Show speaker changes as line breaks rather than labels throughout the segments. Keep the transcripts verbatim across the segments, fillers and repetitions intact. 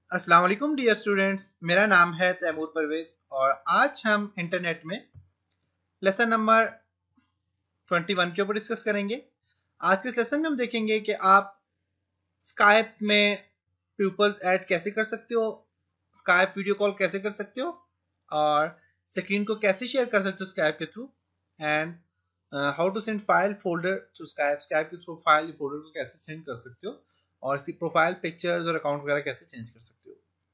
अस्सलाम वालेकुम dear students, मेरा नाम है तैमूर परवेज और आज हम इंटरनेट में लेसन नंबर इक्कीस के ऊपर डिस्कस करेंगे। आज के इस लेसन में हम देखेंगे कि आप स्काइप में प्यूपल्स ऐड कैसे कर सकते हो, स्काइप वीडियो कॉल कैसे कर सकते हो और स्क्रीन को कैसे शेयर कर सकते हो स्काइप के through, and how to send file folder through Skype Skype के थ्रू फाइल फोल्डर को कैसे सेंड कर सकते हो और इसकी प्रोफाइल पिक्चर्स और अकाउंट वगैरह कैसे चेंज कर सकते हो।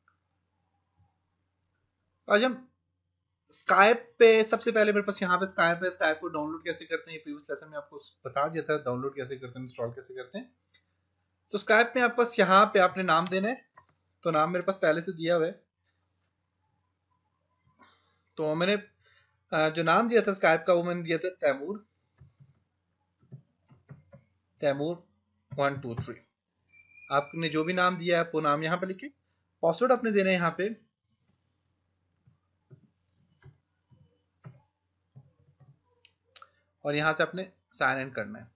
आज हम स्काइप पे सबसे पहले मेरे पास यहाँ पे स्काइप है। स्काइप को डाउनलोड कैसे करते हैं, ये प्रीवियस लेसन में आपको बता दिया था, डाउनलोड कैसे करते हैं, इंस्टॉल कैसे करते हैं। तो स्काइप में आप बस यहाँ पे आपने नाम देना है, तो नाम मेरे पास पहले से दिया हुआ है। तो मैंने जो नाम दिया था स्काइप का वो मैंने दिया था Taimur Taimur one two three. आपने जो भी नाम दिया है वो नाम यहाँ पे लिखे, पासवर्ड आपने देना है यहाँ पे, और यहाँ से आपने साइन इन करना है।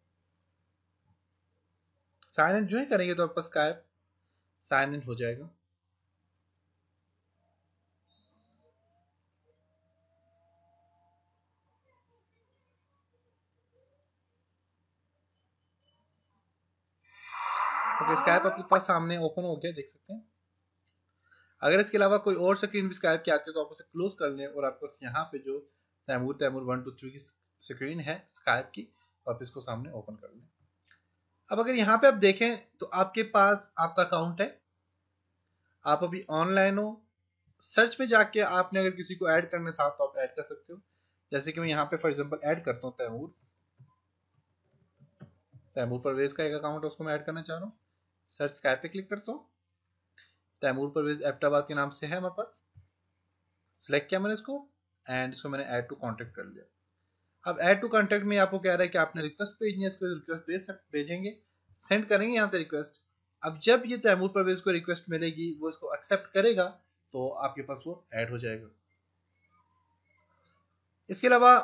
साइन इन जो ही करेंगे तो आपका स्काइप साइन इन हो जाएगा। ओके, स्काइप आपके पास सामने ओपन हो गया, देख सकते हैं। अगर इसके अलावा कोई और स्क्रीन भी स्काइप की आती है तो आप उसे क्लोज कर लें और आपको यहाँ पे जो Taimur Taimur one two three की स्क्रीन है स्काइप की, तो आप इसको सामने ओपन कर लें। अब अगर यहाँ पे आप देखें तो आपके पास आपका अकाउंट है, आप अभी ऑनलाइन हो। सर्च में जाके आपने अगर किसी को ऐड करने साथ तो आप ऐड कर सकते हो। जैसे कि मैं यहाँ पे फॉर एग्जाम्पल ऐड करता हूँ तैमूर तैमूर परवेज का एक अकाउंट है, उसको मैं ऐड करना चाह रहा हूँ। सर्च स्काइप पे क्लिक करता हूँ, तैमूर परवेज एबटाबाद के नाम से है हमारे पास। सिलेक्ट किया मैंने इसको एंड इसको मैंने ऐड टू कॉन्टेक्ट कर लिया। अब ऐड टू कॉन्टेक्ट में आपको कह रहा है कि आपने रिक्वेस्ट भेजनी है, इसको रिक्वेस्ट भेज भेजेंगे, सेंड करेंगे यहाँ से रिक्वेस्ट। अब जब ये तैमूर परवेज को रिक्वेस्ट मिलेगी वो इसको एक्सेप्ट करेगा तो आपके पास वो ऐड हो जाएगा। इसके अलावा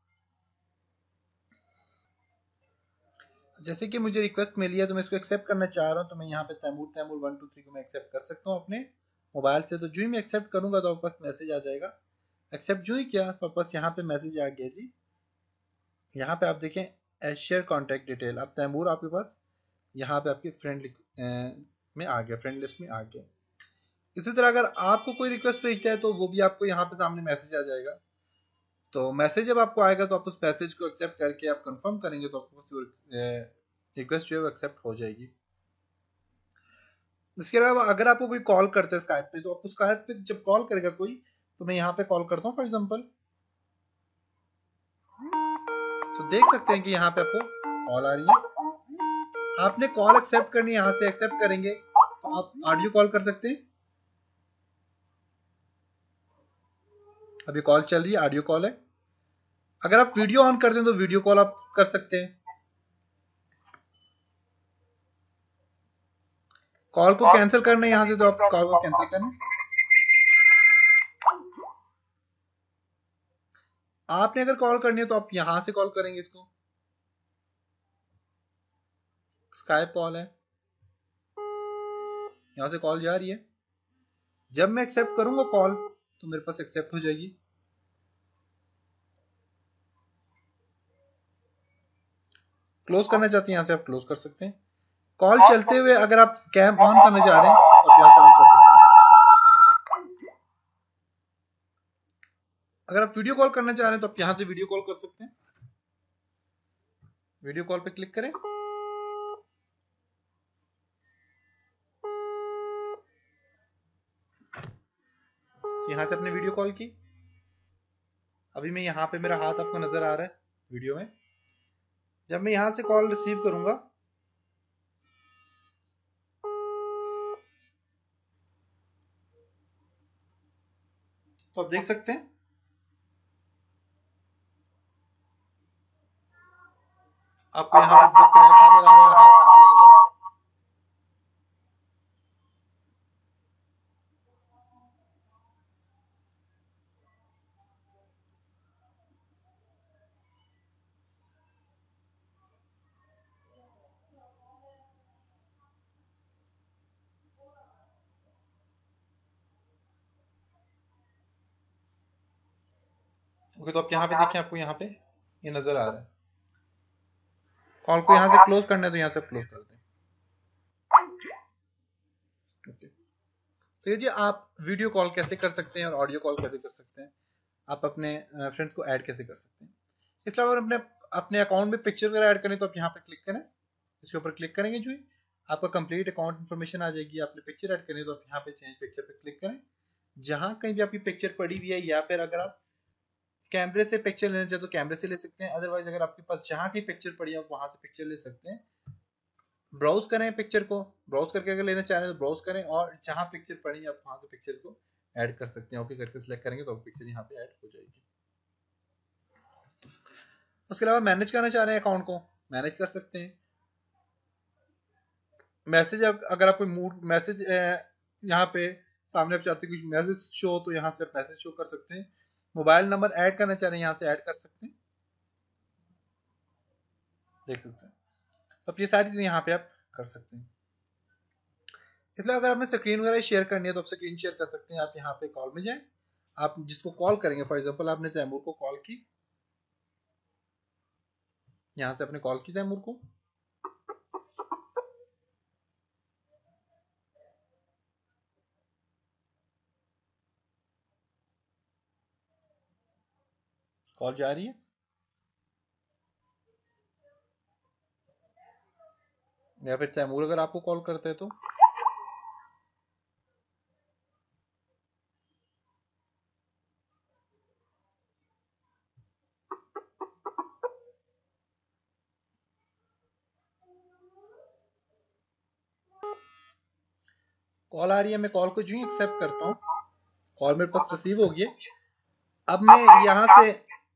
जैसे कि मुझे रिक्वेस्ट मिली है तो मैं इसको एक्सेप्ट करना चाह रहा हूँ, तो मैं यहाँ पे Taimur Taimur one two three को मैं एक्सेप्ट कर सकता हूँ अपने मोबाइल से। तो जो ही मैं एक्सेप्ट करूंगा तो आपके पास मैसेज आ जाएगा। एक्सेप्ट जो ही किया तो आपके पास यहाँ पे मैसेज आ गया जी। यहाँ पे आप देखें एड शेयर कॉन्टैक्ट डिटेल, अब तैमूर आपके पास यहाँ पे आपकी फ्रेंड में आ गया, फ्रेंड लिस्ट में आ गया। इसी तरह अगर आपको कोई रिक्वेस्ट भेजता है तो वो भी आपको यहाँ पे सामने मैसेज आ जाएगा। तो मैसेज जब आपको आएगा तो आप उस मैसेज को एक्सेप्ट करके आप कंफर्म करेंगे तो आपको पास रिक्वेस्ट जो है वो एक्सेप्ट हो जाएगी। इसके अलावा अगर आपको कोई कॉल करता है स्काइप पे तो आपको स्काइप पे जब कॉल करेगा कोई, तो मैं यहाँ पे कॉल करता हूँ फॉर एग्जांपल, तो देख सकते हैं कि यहाँ पे आपको कॉल आ रही है। आपने कॉल एक्सेप्ट करनी है, यहाँ से एक्सेप्ट करेंगे तो आप ऑडियो कॉल कर सकते हैं। अभी कॉल चल रही है, ऑडियो कॉल है। अगर आप वीडियो ऑन करते हैं तो वीडियो कॉल आप कर सकते हैं। कॉल को कैंसिल करना है यहाँ से तो आप कॉल को कैंसिल करना। आपने अगर कॉल करनी है तो आप यहां से कॉल करेंगे, इसको स्काइप कॉल है, यहां से कॉल जा रही है। जब मैं एक्सेप्ट करूंगा कॉल तो मेरे पास एक्सेप्ट हो जाएगी। क्लोज करना चाहते हैं यहाँ से आप क्लोज कर सकते हैं। कॉल चलते हुए अगर आप कैम ऑन करना चाह रहे हैं तो आप यहाँ से ऑन कर सकते हैं। अगर आप वीडियो कॉल करना चाह रहे हैं तो आप यहाँ से वीडियो कॉल कर सकते हैं। वीडियो कॉल पे क्लिक करें, तो यहाँ से अपने वीडियो कॉल की। अभी मैं यहाँ पे मेरा हाथ आपको नजर आ रहा है वीडियो में। जब मैं यहाँ से कॉल रिसीव करूंगा तो आप देख सकते हैं आपको यहाँ पे बुक क्रैश नजर आ रहा है, हाथ नजर आ रहा है। ओके, तो आप यहाँ पे देखें, आपको यहाँ पे ये नजर आ रहा है। कॉल को यहाँ से क्लोज करना है तो यहाँ से क्लोज कर दें। ओके, तो ये जी आप वीडियो कॉल कैसे कर सकते हैं और ऑडियो कॉल कैसे कर सकते हैं, आप अपने फ्रेंड्स को ऐड कैसे कर सकते हैं। इसलिए अगर अपने अपने अकाउंट में पिक्चर वगैरह ऐड करें तो आप यहाँ पे क्लिक करें, इसके ऊपर क्लिक करेंगे जो आपका कंप्लीट अकाउंट इन्फॉर्मेशन आ जाएगी। आपने पिक्चर ऐड करनी है तो आप यहाँ पे चेंज पिक्चर पे क्लिक करें। जहां कहीं भी आपकी पिक्चर पड़ी हुई है, या फिर अगर आप कैमरे से पिक्चर लेना चाहे तो कैमरे से ले सकते हैं, अदरवाइज अगर आपके पास जहां की पिक्चर पड़ी है आप वहां से पिक्चर ले सकते हैं। ब्राउज करें पिक्चर को, ब्राउज करके अगर लेना चाह रहे हैं तो ब्राउज करें, और जहां पिक्चर पड़ी है आप वहां से पिक्चर को ऐड कर सकते हैं। ओके करके सिलेक्ट करेंगे तो पिक्चर यहाँ पे ऐड हो जाएगी। उसके अलावा मैनेज करना चाह रहे हैं अकाउंट को, मैनेज कर सकते हैं। मैसेज अगर आप कोई मूड मैसेज यहाँ पे सामने आप चाहते हैं कुछ मैसेज शो हो तो यहाँ से आप मैसेज शो कर सकते हैं। मोबाइल नंबर ऐड करना चाह रहे हैं यहाँ से ऐड कर सकते हैं, देख सकते हैं। अब ये सारी चीजें यहाँ पे आप कर सकते हैं। इसलिए अगर आपने स्क्रीन वगैरह शेयर करनी है तो आप स्क्रीन शेयर कर सकते हैं। आप यहाँ पे कॉल में जाएं, आप जिसको कॉल करेंगे, फॉर एग्जांपल आपने तैमूर को कॉल की, यहाँ से आपने कॉल की तैमूर को, कॉल जा रही है, या फिर तैमूर अगर आपको कॉल करते हैं तो कॉल आ रही है, मैं कॉल को जो ही एक्सेप्ट करता हूँ, कॉल मेरे पास रिसीव हो गई। अब मैं यहाँ से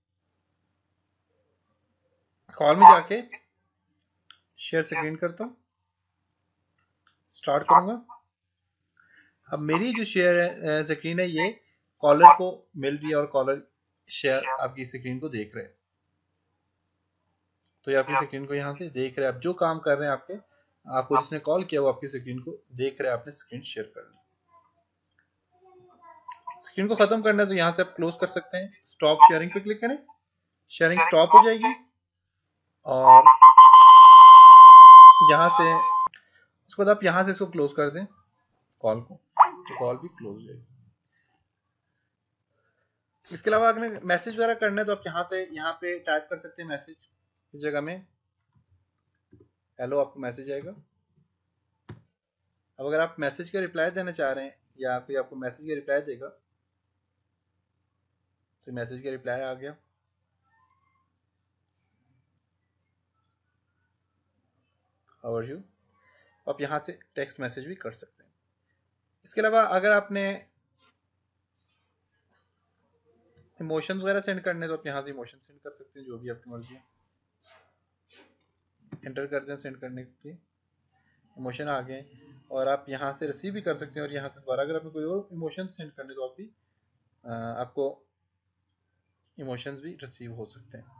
कॉल में जाके शेयर स्क्रीन करता हूँ, स्टार्ट करूंगा। अब मेरी जो शेयर स्क्रीन है ये कॉलर को मिल रही है और कॉलर शेयर आपकी स्क्रीन को देख रहे हैं। तो ये आपकी स्क्रीन को यहाँ से देख रहे हैं, आप जो काम कर रहे हैं आपके, आपको जिसने कॉल किया वो आपकी स्क्रीन को देख रहे हैं, आपने स्क्रीन शेयर कर ली। स्क्रीन को खत्म करना है तो यहाँ से आप क्लोज कर सकते हैं, स्टॉप शेयरिंग पे क्लिक करें, शेयरिंग स्टॉप हो जाएगी और यहाँ से उसके बाद आप यहाँ से इसको क्लोज कर दें कॉल को, तो कॉल भी क्लोज हो जाएगी। इसके अलावा अगर मैसेज वगैरह करना है तो आप यहाँ से यहाँ पे टाइप कर सकते हैं मैसेज, इस जगह में हेलो आपको मैसेज आएगा। अब अगर आप मैसेज का रिप्लाई देना चाह रहे हैं या कोई आपको मैसेज का रिप्लाई देगा तो मैसेज का रिप्लाई आ गया। हाउ आर यू, आप यहाँ से टेक्स्ट मैसेज भी कर सकते हैं। इसके अलावा अगर आपने इमोशंस वगैरह सेंड करने तो आप यहाँ से इमोशन सेंड कर सकते हैं, जो भी आपकी मर्जी है एंटर कर दें सेंड करने के लिए, इमोशन आ गए। और आप यहाँ से रिसीव भी कर सकते हैं, और यहाँ से दोबारा अगर आपको कोई और इमोशन सेंड करने तो आप भी आ, आपको इमोशंस भी रिसीव हो सकते हैं।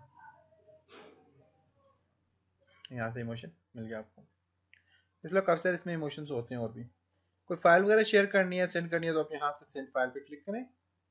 यहाँ से इमोशन मिल गया आपको। इसलिए काफ़ी सारे इसमें इमोशंस होते हैं। और भी कोई फाइल वगैरह शेयर करनी है, सेंड करनी है तो आप यहाँ से सेंड फाइल पे क्लिक करें,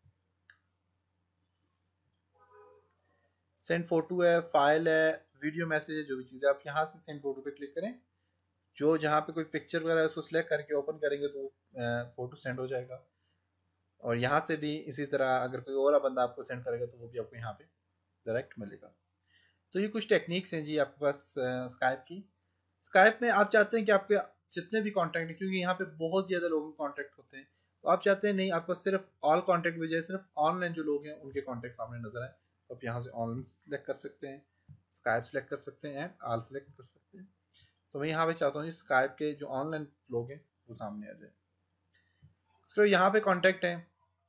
सेंड फोटो है, फाइल है, वीडियो मैसेज है, जो भी चीज़ है आप यहाँ से सेंड फोटो पे क्लिक करें। जो जहाँ पे कोई पिक्चर वगैरह है उसको सिलेक्ट करके ओपन करेंगे तो फोटो सेंड हो जाएगा। और यहाँ से भी इसी तरह अगर कोई और बंदा आपको सेंड करेगा तो वो भी आपको यहाँ पे डायरेक्ट मिलेगा। तो ये कुछ टेक्निक्स हैं जी आपके पास स्काइप की। स्काइप में आप चाहते हैं कि आपके जितने भी कॉन्टैक्ट हैं, क्योंकि यहाँ पे बहुत ज़्यादा लोगों के कॉन्टैक्ट होते हैं, तो आप चाहते हैं नहीं आपको सिर्फ ऑल कॉन्टैक्ट बजाय सिर्फ ऑनलाइन जो लोग हैं उनके कॉन्टैक्ट सामने नजर आए, तो आप यहाँ से ऑनलाइन सेलेक्ट कर सकते हैं, स्काइप सेलेक्ट कर सकते हैं, एंड ऑल सेलेक्ट कर सकते हैं। तो मैं यहाँ पे चाहता हूँ स्काइप के जो ऑनलाइन लोग हैं वो सामने आ जाए। उसके यहाँ पे कॉन्टैक्ट है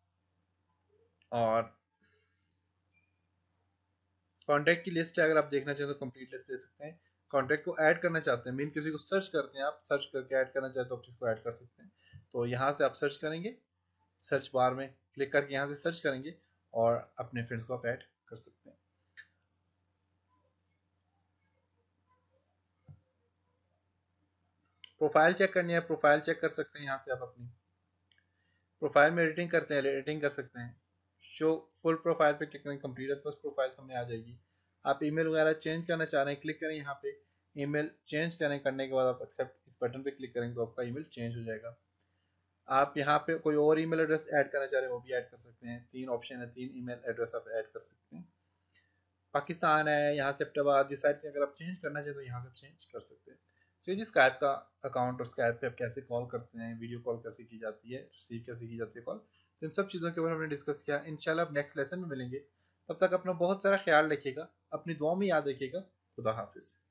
और कॉन्टैक्ट की लिस्ट है, अगर आप देखना चाहें तो कंप्लीट लिस्ट दे सकते हैं। कॉन्टैक्ट को ऐड करना चाहते हैं, मीन किसी को सर्च करते हैं, आप सर्च करके ऐड करना चाहते हो आप इसको ऐड कर सकते हैं। तो यहाँ से आप सर्च करेंगे, सर्च बार में क्लिक करके यहाँ से सर्च करेंगे और अपने फ्रेंड्स को आप ऐड कर सकते हैं। प्रोफाइल चेक करनी है, प्रोफाइल चेक कर सकते हैं यहाँ से आप अपनी। प्रोफाइल में एडिटिंग करते हैं, एडिटिंग कर सकते हैं, शो फुल प्रोफाइल पे क्लिक करें, कंप्लीट आपके पास प्रोफाइल सामने आ जाएगी। आप ईमेल वगैरह चेंज करना चाह रहे हैं, क्लिक करें यहाँ पे ईमेल चेंज करें, करने के बाद आप एक्सेप्ट इस बटन पे क्लिक करेंगे तो आपका ईमेल चेंज हो जाएगा। आप यहाँ पे कोई और ईमेल एड्रेस ऐड करना चाह रहे हैं वो भी ऐड कर सकते हैं। तीन ऑप्शन है, तीन ईमेल एड्रेस आप ऐड कर सकते हैं। पाकिस्तान है, यहाँ से अहमदाबाद, ये सारी चीज़ें अगर आप चेंज करना चाहें तो यहाँ से चेंज कर सकते हैं। तो ये जी स्काइप का अकाउंट और स्काइप पे आप कैसे कॉल करते हैं, वीडियो कॉल कैसे की जाती है, रिसीव कैसे की जाती है कॉल, तो इन सब चीज़ों के बारे में हमने डिस्कस किया। इंशाल्लाह अब नेक्स्ट लेसन में मिलेंगे, तब तक अपना बहुत सारा ख्याल रखिएगा, अपनी दुआ में याद रखिएगा। खुदा हाफिज़।